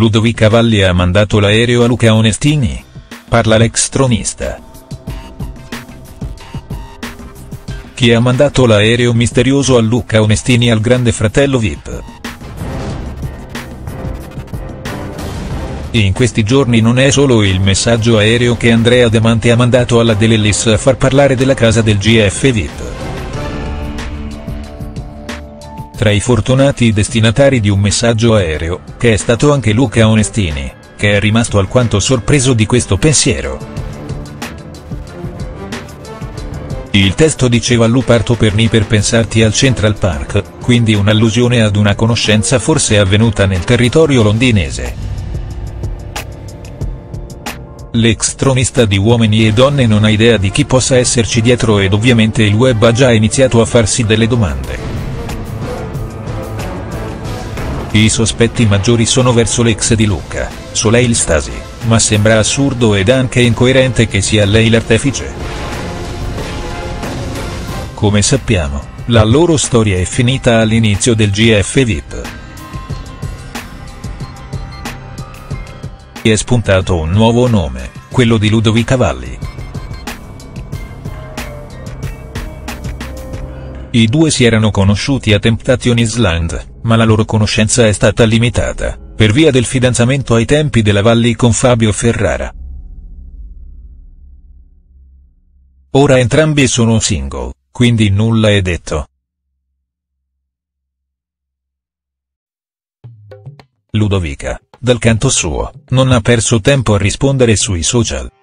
Ludovica Valli ha mandato l'aereo a Luca Onestini? Parla l'ex tronista. Chi ha mandato l'aereo misterioso a Luca Onestini al Grande Fratello VIP? In questi giorni non è solo il messaggio aereo che Andrea Damante ha mandato alla De Lellis a far parlare della casa del GF VIP. Tra i fortunati destinatari di un messaggio aereo, che è stato anche Luca Onestini, che è rimasto alquanto sorpreso di questo pensiero. Il testo diceva: "Lu parto per pensarti al Central Park", quindi un'allusione ad una conoscenza forse avvenuta nel territorio londinese. L'ex tronista di Uomini e Donne non ha idea di chi possa esserci dietro ed ovviamente il web ha già iniziato a farsi delle domande. I sospetti maggiori sono verso l'ex di Luca, Soleil Stasi, ma sembra assurdo ed anche incoerente che sia lei l'artefice. Come sappiamo, la loro storia è finita all'inizio del GF VIP. È spuntato un nuovo nome, quello di Ludovica Valli. I due si erano conosciuti a Temptation Island, ma la loro conoscenza è stata limitata, per via del fidanzamento ai tempi della Valli con Fabio Ferrara. Ora entrambi sono single, quindi nulla è detto. Ludovica, dal canto suo, non ha perso tempo a rispondere sui social.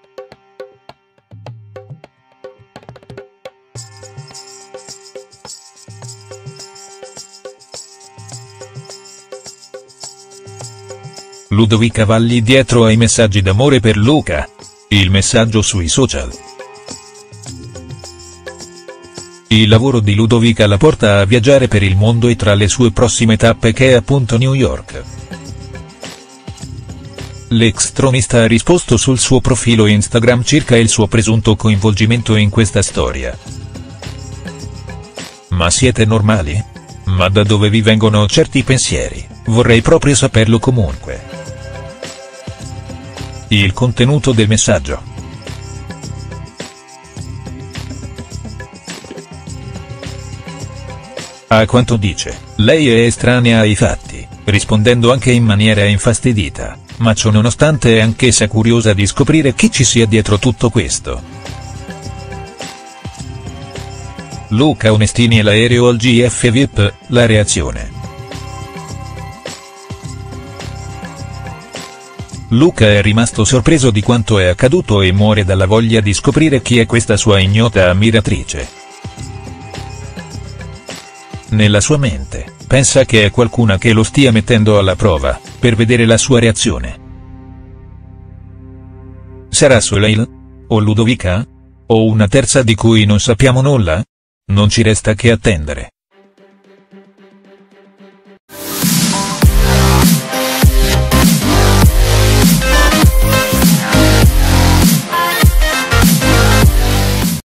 Ludovica Valli dietro ai messaggi d'amore per Luca. Il messaggio sui social. Il lavoro di Ludovica la porta a viaggiare per il mondo e tra le sue prossime tappe che è appunto New York. L'ex tronista ha risposto sul suo profilo Instagram circa il suo presunto coinvolgimento in questa storia. Ma siete normali? Ma da dove vi vengono certi pensieri? Vorrei proprio saperlo comunque. Il contenuto del messaggio. A quanto dice, lei è estranea ai fatti, rispondendo anche in maniera infastidita, ma ciò nonostante è anch'essa curiosa di scoprire chi ci sia dietro tutto questo. Luca Onestini e l'aereo al GF VIP, la reazione. Luca è rimasto sorpreso di quanto è accaduto e muore dalla voglia di scoprire chi è questa sua ignota ammiratrice. Nella sua mente, pensa che è qualcuna che lo stia mettendo alla prova, per vedere la sua reazione. Sarà Soleil? O Ludovica? O una terza di cui non sappiamo nulla? Non ci resta che attendere.